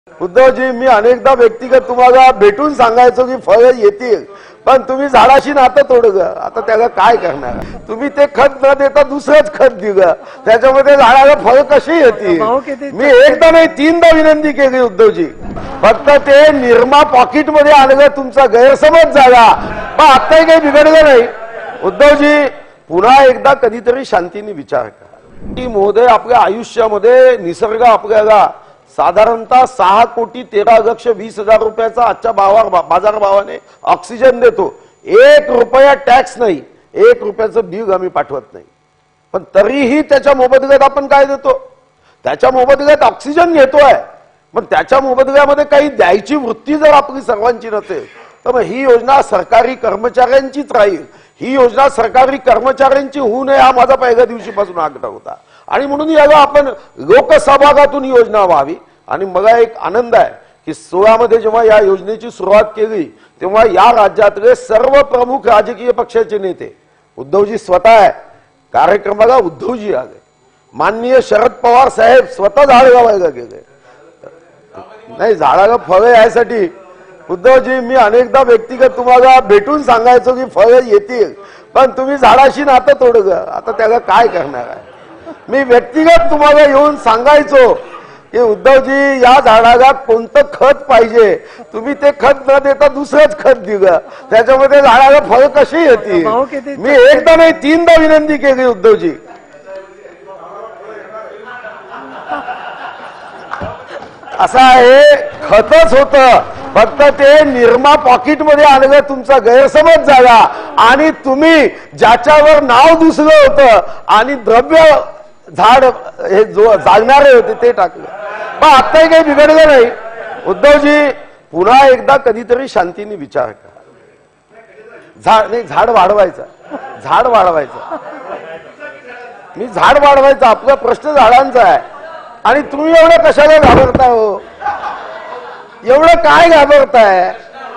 उद्धवजी, मी अनेकदा व्यक्तिगत तुम्हाला भेटून सांगायचो की फळ येतील, पण तुम्ही झाडाशी नातं तोडलं. आता त्याला काय करणार? तुम्ही ते खत न देता दुसरंच खत दिलं, त्याच्यामध्ये झाडाला फळ कशी येतील? मी एकदा नाही 3दा विनंती केली उद्धवजी, फक्त ते निरमा पॉकेट मध्ये आणलं, तुमचा गैरसमज झाला. पण आताही काही बिघडलं नाही. उद्धवजी, पुन्हा एकदा कधीतरी शांतीने विचार करा की महोदय, आपल्या आयुष्यामध्ये निसर्ग आपल्याला साधारणतः 6,13,20,000 रुपयाचा आजच्या बाजार भावाने ऑक्सिजन देतो. 1 रुपया टॅक्स नाही, 1 रुपयाचं बिल आम्ही पाठवत नाही. पण तरीही त्याच्या मोबदल्यात आपण काय देतो? त्याच्या मोबदल्यात ऑक्सिजन घेतोय. पण त्याच्या मोबदल्यामध्ये काही द्यायची वृत्ती जर आपली सर्वांची नसेल तर मग ही योजना सरकारी कर्मचाऱ्यांचीच राहील. ही योजना सरकारी कर्मचाऱ्यांची होऊ नये हा माझा पहिल्या दिवशीपासून आग्रह होता. आणि म्हणून याला आपण लोकसहभागातून योजना व्हावी. आणि मला एक आनंद आहे की 16 मध्ये जेव्हा या योजनेची सुरुवात केली तेव्हा या राज्यातले सर्व प्रमुख राजकीय पक्षाचे नेते, उद्धवजी स्वतः आहे कार्यक्रमाला, उद्धवजी आले, माननीय शरद पवार साहेब स्वतः झाड लावायला गेले. नाही, झाडाला फळे यासाठी उद्धवजी, मी अनेकदा व्यक्तिगत तुम्हाला भेटून सांगायचो की फळ येतील, पण तुम्ही झाडाशी नातं तोडलं. आता त्याला काय करणार आहे? मी व्यक्तिगत तुम्हाला येऊन सांगायचो की उद्धवजी, या झाडाला कोणतं खत पाहिजे, तुम्ही ते खत न देता दुसरंच खत दिलं, त्याच्यामध्ये झाडाला फळ कशी येतील? मी एकदा नाही 3दा विनंती केली उद्धवजी. असं आहे, खतच होतं, फक्त ते निरमा पॉकेट मध्ये आणलं, तुमचा गैरसमज झाला. आणि तुम्ही ज्याच्यावर नाव दुसरं होतं आणि द्रव्य झाड हे जो जागणारे होते ते टाकलं. पण आताही काही बिघडलं नाही. उद्धवजी, पुन्हा एकदा कधीतरी शांतीने विचार करा. झाड वाढवायचा, झाड वाढवायचा. मी झाड वाढवायचा, आपला प्रश्न झाडांचा आहे. आणि तुम्ही एवढं कशाला घाबरताय हो? एवढं काय घाबरताय?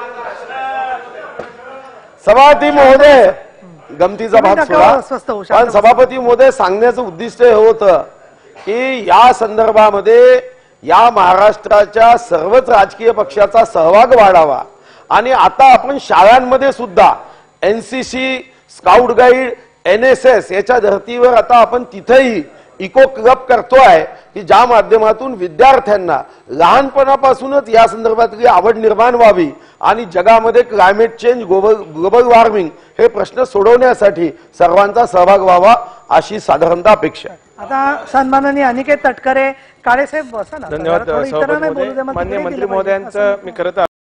सभापती महोदय, गमतीचा भाग सोडा, पण सभापती महोदय, सांगण्याचं उद्दिष्ट हे होतं की या संदर्भामध्ये या महाराष्ट्राच्या सर्वच राजकीय पक्षाचा सहभाग वाढावा. आणि आता आपण शाळांमध्ये सुद्धा NCC, स्काउट गाईड, NSS याच्या धर्तीवर आता आपण तिथेही इको क्लब करतोय की ज्या माध्यमातून विद्यार्थ्यांना लहानपणापासूनच या संदर्भातली आवड निर्माण व्हावी आणि जगामध्ये क्लायमेट चेंज, ग्लोबल वॉर्मिंग हे प्रश्न सोडवण्यासाठी सर्वांचा सहभाग व्हावा अशी साधारणतः अपेक्षा आहे. आता सन्माननीय अनिकेत तटकरे, काळे साहेब बसा ना. धन्यवाद. माननीय मंत्री महोदयांचं मी खरं तर